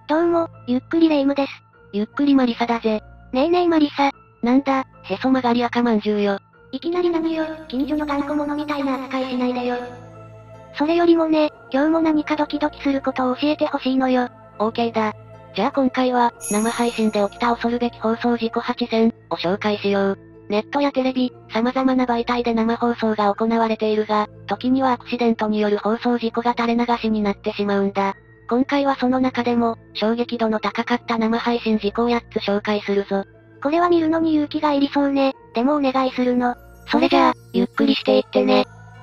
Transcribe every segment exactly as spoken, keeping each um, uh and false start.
どうも、ゆっくりレ夢ムです。 ゆっくりマリサだぜ。 ねえねえマリサ。 なんだ、へそ曲がり赤まんじゅうよ。 いきなり何よ、近所の頑固者みたいな扱いしないでよ。それよりもね、今日も何かドキドキすることを教えてほしいのよ。 オーケーだ。じゃあ今回は、生配信で起きた恐るべき放送事故はちせんを紹介しよう。ネットやテレビ、様々な媒体で生放送が行われているが、時にはアクシデントによる放送事故が垂れ流しになってしまうんだ。今回はその中でも、衝撃度の高かった生配信事故をやっつ紹介するぞ。 これは見るのに勇気がいりそうね。でもお願いするの。 それじゃあ、ゆっくりしていってね。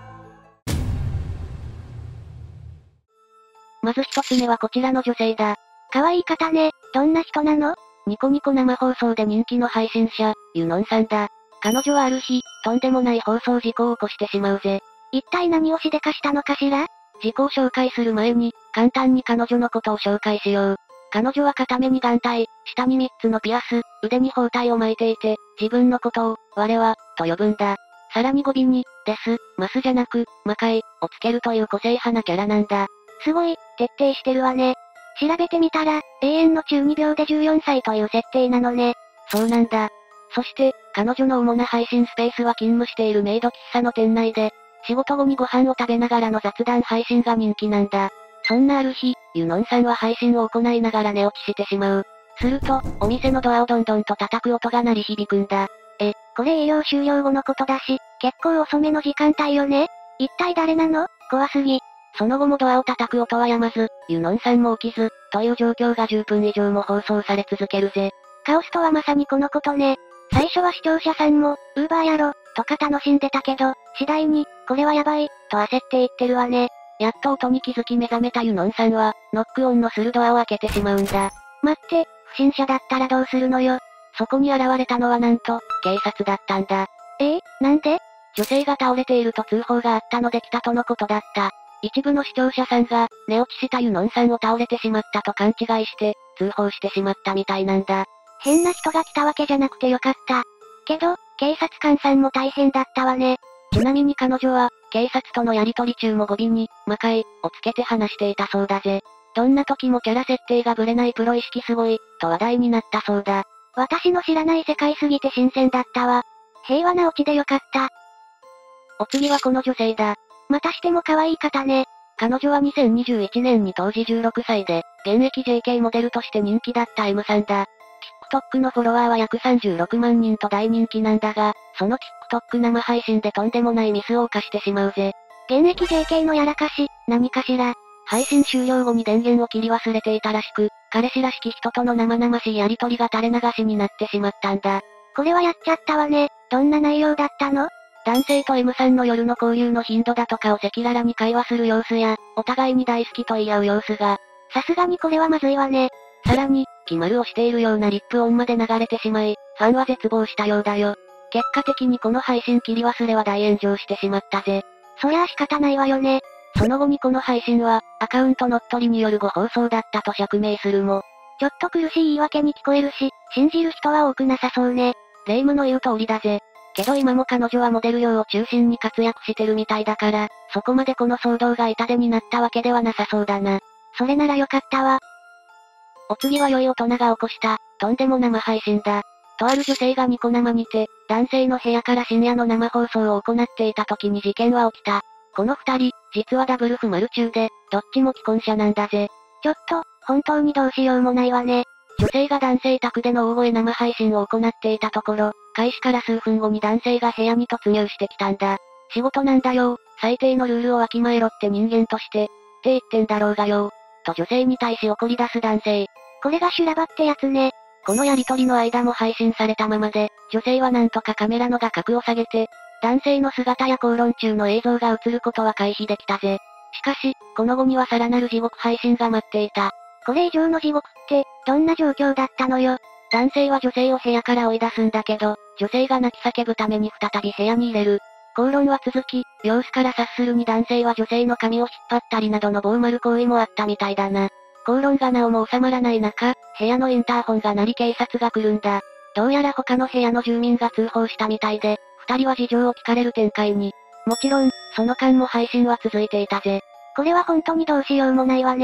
まず一つ目はこちらの女性だ。 可愛い方ね、どんな人なの？ ニコニコ生放送で人気の配信者、ゆのんさんだ。彼女はある日、とんでもない放送事故を起こしてしまうぜ。 一体何をしでかしたのかしら？ 事故を紹介する前に、簡単に彼女のことを紹介しよう。彼女は片目に眼帯、下にみっつのピアス、腕に包帯を巻いていて、自分のことを、我は、と呼ぶんだ。さらに語尾に、です、ますじゃなく、魔界、をつけるという個性派なキャラなんだ。 すごい、徹底してるわね。調べてみたら、永遠の中二病でじゅうよんさいという設定なのね。 そうなんだ。そして、彼女の主な配信スペースは勤務しているメイド喫茶の店内で、仕事後にご飯を食べながらの雑談配信が人気なんだ。そんなある日、ゆのんさんは配信を行いながら寝落ちしてしまう。すると、お店のドアをどんどんと叩く音が鳴り響くんだ。 え、これ営業終了後のことだし、結構遅めの時間帯よね？一体誰なの？怖すぎ。 その後もドアを叩く音は止まず、ゆのんさんも起きず、という状況がじゅっぷん以上も放送され続けるぜ。 カオスとはまさにこのことね。最初は視聴者さんも、ウーバーやろ、とか楽しんでたけど、次第に、これはやばい、と焦っていってるわね。 やっと音に気づき目覚めたゆのんさんは、ノックオンのするドアを開けてしまうんだ。 待って、不審者だったらどうするのよ。 そこに現れたのはなんと、警察だったんだ。 えー、なんで？ 女性が倒れていると通報があったので来たとのことだった。一部の視聴者さんが、寝落ちしたゆのんさんを倒れてしまったと勘違いして、通報してしまったみたいなんだ。 変な人が来たわけじゃなくてよかった。けど、警察官さんも大変だったわね。 ちなみに彼女は、警察とのやりとり中も語尾に、魔界、をつけて話していたそうだぜ。どんな時もキャラ設定がブレないプロ意識すごい、と話題になったそうだ。 私の知らない世界すぎて新鮮だったわ。平和なオチでよかった。 お次はこの女性だ。 またしても可愛い方ね。 彼女はにせんにじゅういちねんに当時じゅうろくさいで、現役 ジェーケー モデルとして人気だった M さんだ。TikTok のフォロワーは約さんじゅうろくまんにんと大人気なんだが、その TikTok 生配信でとんでもないミスを犯してしまうぜ。 現役 ジェーケー のやらかし、何かしら。 配信終了後に電源を切り忘れていたらしく、彼氏らしき人との生々しいやりとりが垂れ流しになってしまったんだ。 これはやっちゃったわね。どんな内容だったの？ 男性と M さんの夜の交流の頻度だとかを赤裸々に会話する様子や、お互いに大好きと言い合う様子が。 さすがにこれはまずいわね。 さらに、キマルをしているようなリップ音まで流れてしまい、ファンは絶望したようだよ。結果的にこの配信切り忘れは大炎上してしまったぜ。 そりゃあ仕方ないわよね。 その後にこの配信は、アカウント乗っ取りによる誤放送だったと釈明するも。 ちょっと苦しい言い訳に聞こえるし、信じる人は多くなさそうね。 霊夢の言う通りだぜ。けど今も彼女はモデル業を中心に活躍してるみたいだから、そこまでこの騒動が痛手になったわけではなさそうだな。 それならよかったわ。 お次は良い大人が起こした、とんでも生配信だ。とある女性がニコ生にて、男性の部屋から深夜の生放送を行っていた時に事件は起きた。この二人、実はダブル不丸中で、どっちも既婚者なんだぜ。 ちょっと、本当にどうしようもないわね。 女性が男性宅での大声生配信を行っていたところ、開始から数分後に男性が部屋に突入してきたんだ。仕事なんだよ、最低のルールをわきまえろって人間として、って言ってんだろうがよ。と女性に対し怒り出す男性。 これが修羅場ってやつね。 このやりとりの間も配信されたままで、女性はなんとかカメラの画角を下げて、男性の姿や口論中の映像が映ることは回避できたぜ。しかし、この後にはさらなる地獄配信が待っていた。 これ以上の地獄って、どんな状況だったのよ。 男性は女性を部屋から追い出すんだけど、女性が泣き叫ぶために再び部屋に入れる。口論は続き、様子から察するに男性は女性の髪を引っ張ったりなどの暴丸行為もあったみたいだな。口論がなおも収まらない中、部屋のインターホンが鳴り警察が来るんだ。どうやら他の部屋の住民が通報したみたいで、二人は事情を聞かれる展開に。もちろん、その間も配信は続いていたぜ。 これは本当にどうしようもないわね。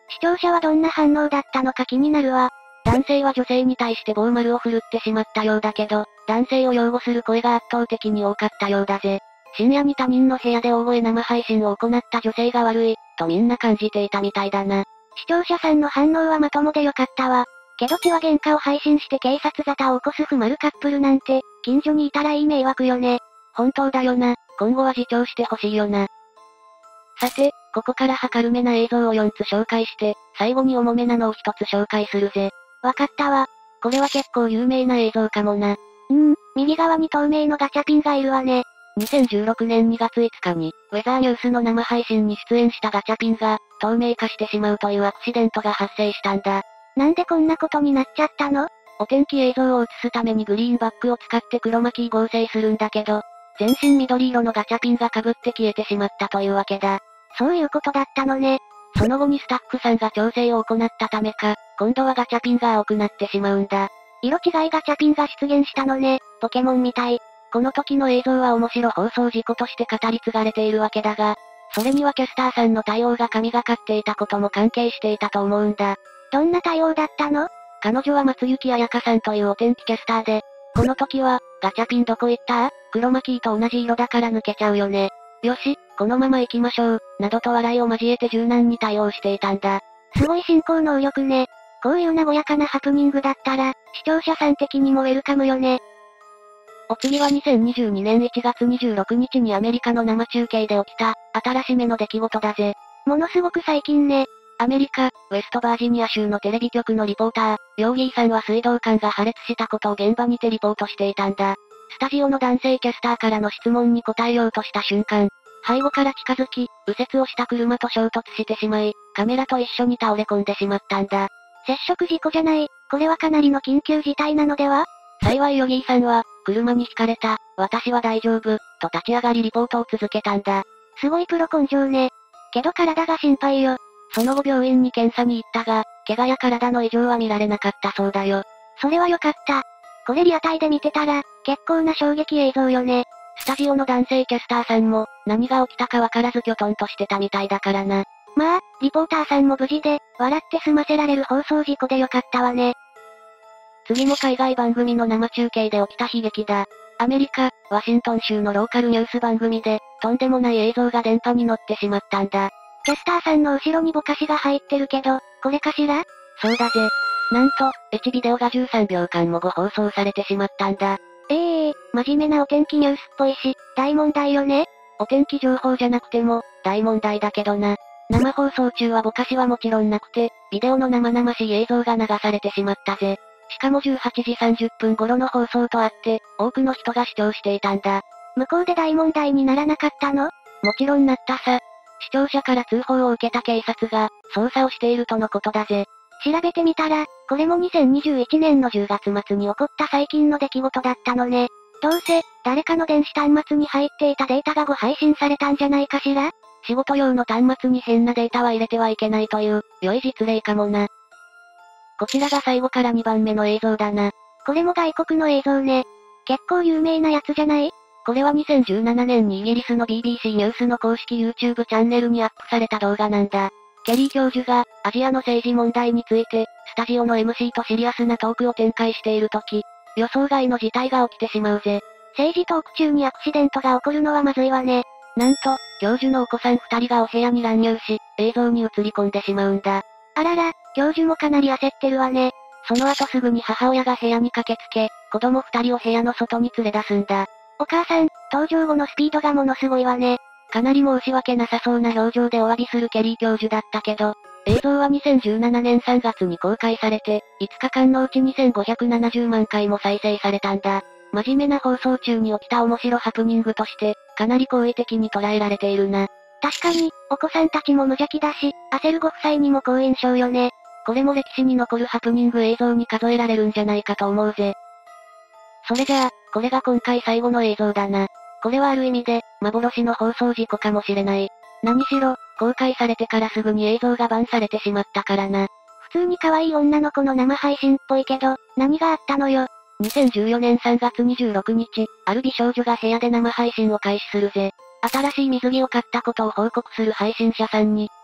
視聴者はどんな反応だったのか気になるわ。 男性は女性に対して棒丸を振るってしまったようだけど、男性を擁護する声が圧倒的に多かったようだぜ。深夜に他人の部屋で大声生配信を行った女性が悪い、とみんな感じていたみたいだな。 視聴者さんの反応はまともでよかったわ。けど血は喧嘩を配信して警察沙汰を起こす不丸カップルなんて、近所にいたらいい迷惑よね。 本当だよな、今後は自重してほしいよな。さて、ここからは軽めな映像をよっつ紹介して、最後に重めなのをひとつ紹介するぜ。 わかったわ。 これは結構有名な映像かもな。 うーん、右側に透明のガチャピンがいるわね。 にせんじゅうろくねんにがついつかに、ウェザーニュースの生配信に出演したガチャピンが、透明化してしまうというアクシデントが発生したんだ。 なんでこんなことになっちゃったの？ お天気映像を映すためにグリーンバックを使って黒巻き合成するんだけど、全身緑色のガチャピンが被って消えてしまったというわけだ。 そういうことだったのね。 その後にスタッフさんが調整を行ったためか、今度はガチャピンが青くなってしまうんだ。 色違いガチャピンが出現したのね、ポケモンみたい。 この時の映像は面白放送事故として語り継がれているわけだが、それにはキャスターさんの対応が神がかっていたことも関係していたと思うんだ。 どんな対応だったの？ 彼女は松雪彩香さんというお天気キャスターで、この時は、ガチャピンどこ行った？黒巻と同じ色だから抜けちゃうよね。よし、このまま行きましょう、などと笑いを交えて柔軟に対応していたんだ。 すごい進行能力ね。こういう和やかなハプニングだったら、視聴者さん的にもウェルカムよね。 お次はにせんにじゅうにねんいちがつにじゅうろくにちにアメリカの生中継で起きた、新しめの出来事だぜ。 ものすごく最近ね。 アメリカ、ウェストバージニア州のテレビ局のリポーター、ヨーギーさんは水道管が破裂したことを現場にてリポートしていたんだ。スタジオの男性キャスターからの質問に答えようとした瞬間、背後から近づき、右折をした車と衝突してしまい、カメラと一緒に倒れ込んでしまったんだ。 接触事故じゃない、これはかなりの緊急事態なのでは？ 幸いヨギーさんは、車にひかれた、私は大丈夫、と立ち上がりリポートを続けたんだ。 すごいプロ根性ね。けど体が心配よ。 その後病院に検査に行ったが、怪我や体の異常は見られなかったそうだよ。 それはよかった。これリアタイで見てたら、結構な衝撃映像よね。 スタジオの男性キャスターさんも、何が起きたかわからずキョトンとしてたみたいだからな。 まあ、リポーターさんも無事で、笑って済ませられる放送事故でよかったわね。 次も海外番組の生中継で起きた悲劇だ。アメリカ、ワシントン州のローカルニュース番組で、とんでもない映像が電波に乗ってしまったんだ。 キャスターさんの後ろにぼかしが入ってるけど、これかしら？ そうだぜ。なんと、エチビデオがじゅうさんびょうかんもご放送されてしまったんだ。 ええー、真面目なお天気ニュースっぽいし、大問題よね。 お天気情報じゃなくても、大問題だけどな。生放送中はぼかしはもちろんなくて、ビデオの生々しい映像が流されてしまったぜ。しかもじゅうはちじさんじゅっぷん頃の放送とあって、多くの人が視聴していたんだ。 向こうで大問題にならなかったの？ もちろんなったさ。視聴者から通報を受けた警察が、捜査をしているとのことだぜ。 調べてみたら、これもにせんにじゅういちねんのじゅうがつまつに起こった最近の出来事だったのね。どうせ、誰かの電子端末に入っていたデータが誤配信されたんじゃないかしら？ 仕事用の端末に変なデータは入れてはいけないという、良い実例かもな。こちらが最後からにばんめの映像だな。 これも外国の映像ね。結構有名なやつじゃない？ これはにせんじゅうななねんにイギリスの ビービーシー ニュースの公式 YouTube チャンネルにアップされた動画なんだ。ケリー教授が、アジアの政治問題について、スタジオの エムシー とシリアスなトークを展開しているとき、予想外の事態が起きてしまうぜ。 政治トーク中にアクシデントが起こるのはまずいわね。 なんと、教授のお子さんふたりがお部屋に乱入し、映像に映り込んでしまうんだ。 あらら、教授もかなり焦ってるわね。 その後すぐに母親が部屋に駆けつけ、子供ふたりを部屋の外に連れ出すんだ。 お母さん、登場後のスピードがものすごいわね。 かなり申し訳なさそうな表情でお詫びするケリー教授だったけど、映像はにせんじゅうななねんさんがつに公開されて、いつかかんのうちにせんごひゃくななじゅうまんかいも再生されたんだ。真面目な放送中に起きた面白ハプニングとして、かなり好意的に捉えられているな。 確かに、お子さんたちも無邪気だし、焦るご夫妻にも好印象よね。 これも歴史に残るハプニング映像に数えられるんじゃないかと思うぜ。それじゃあ、これが今回最後の映像だな。これはある意味で、幻の放送事故かもしれない。何しろ、公開されてからすぐに映像がバンされてしまったからな。 普通に可愛い女の子の生配信っぽいけど、何があったのよ。 にせんじゅうよねんさんがつにじゅうろくにち、ある美少女が部屋で生配信を開始するぜ。新しい水着を買ったことを報告する配信者さんに、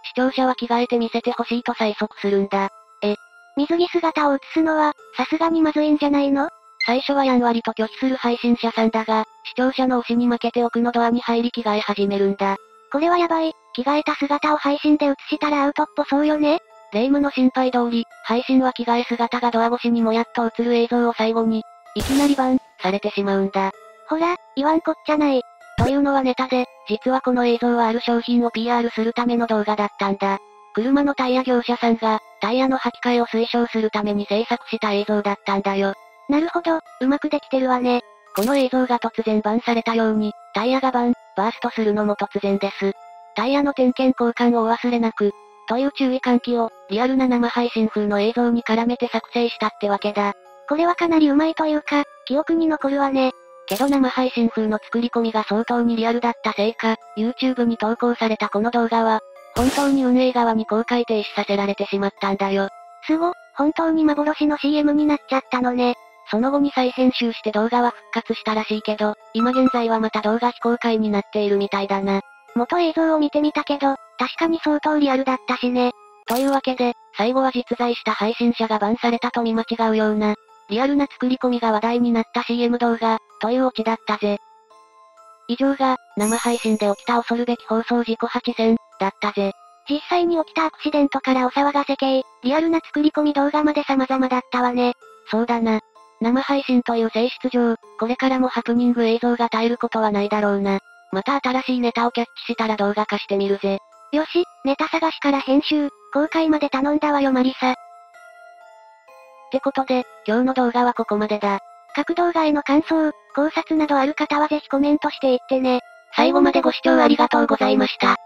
視聴者は着替えて見せてほしいと催促するんだ。 え、水着姿を映すのは、さすがにまずいんじゃないの？ 最初はやんわりと拒否する配信者さんだが、視聴者の推しに負けて奥のドアに入り着替え始めるんだ。 これはやばい、着替えた姿を配信で映したらアウトっぽそうよね？ 霊夢の心配通り、配信は着替え姿がドア越しにもやっと映る映像を最後に、いきなりバン、されてしまうんだ。 ほら、言わんこっちゃない。 というのはネタで、実はこの映像はある商品を ピーアール するための動画だったんだ。車のタイヤ業者さんが、タイヤの履き替えを推奨するために制作した映像だったんだよ。 なるほど、うまくできてるわね。 この映像が突然バンされたように、タイヤがバン、バーストするのも突然です。タイヤの点検交換をお忘れなく、という注意喚起を、リアルな生配信風の映像に絡めて作成したってわけだ。 これはかなりうまいというか、記憶に残るわね。 けど生配信風の作り込みが相当にリアルだったせいか、YouTube に投稿されたこの動画は、本当に運営側に公開停止させられてしまったんだよ。 すご、本当に幻の シーエム になっちゃったのね。 その後に再編集して動画は復活したらしいけど、今現在はまた動画非公開になっているみたいだな。 元映像を見てみたけど、確かに相当リアルだったしね。 というわけで、最後は実在した配信者がバンされたと見間違うような、リアルな作り込みが話題になった シーエム 動画、というオチだったぜ。以上が、生配信で起きた恐るべき放送事故はちせん、だったぜ。 実際に起きたアクシデントからお騒がせ系、リアルな作り込み動画まで様々だったわね。 そうだな。生配信という性質上、これからもハプニング映像が絶えることはないだろうな。また新しいネタをキャッチしたら動画化してみるぜ。 よし、ネタ探しから編集、公開まで頼んだわよマリサ。 ってことで、今日の動画はここまでだ。 各動画への感想、考察などある方はぜひコメントしていってね。 最後までご視聴ありがとうございました。